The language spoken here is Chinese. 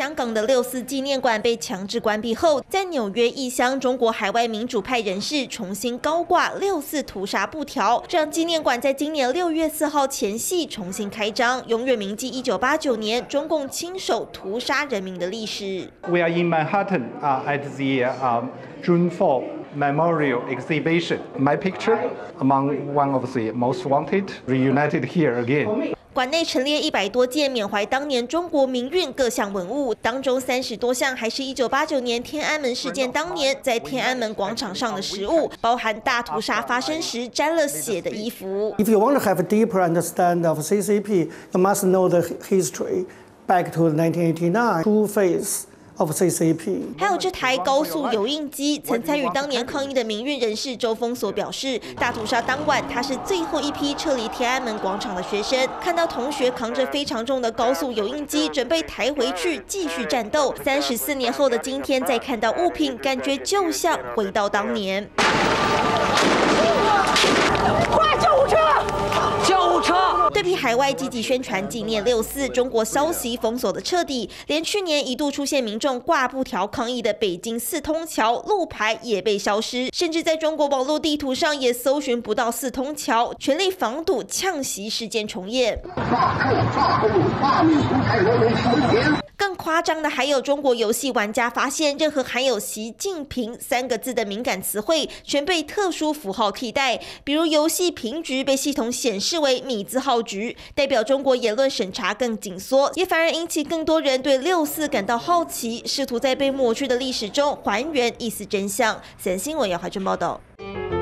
香港的6·4纪念馆被强制关闭后，在纽约异乡中国海外民主派人士重新高挂6·4屠杀布条，让纪念馆在今年6月4号前夕重新开张，永远铭记1989年中共亲手屠杀人民的历史。 We are in Manhattan at the June 4 Memorial Exhibition. My picture among one of the most wanted, reunited here again. 馆内陈列100多件缅怀当年中国民运各项文物，当中30多项还是1989年天安门事件当年在天安门广场上的实物，包含大屠杀发生时沾了血的衣服。 If you want to have a deeper understanding of CCP, you must know the history back to 1989 true face. 还有这台高速油印机，曾参与当年抗议的民运人士周峰所表示，大屠杀当晚，他是最后一批撤离天安门广场的学生，看到同学扛着非常重的高速油印机，准备抬回去继续战斗。34年后的今天，再看到物品，感觉就像回到当年。 快救护车！救护车！ 对比海外积极宣传纪念6·4，中国消息封锁的彻底，连去年一度出现民众挂布条抗议的北京4通桥路牌也被消失，甚至在中国网络地图上也搜寻不到4通桥，全力防堵呛袭事件重演。更夸张的还有，中国游戏玩家发现，任何含有习近平3个字的敏感词汇，全被特殊符号替代。比如游戏评局被系统显示为米字号局，代表中国言论审查更紧缩，也反而引起更多人对6·4感到好奇，试图在被抹去的历史中还原一丝真相。三新闻姚怀珍报道。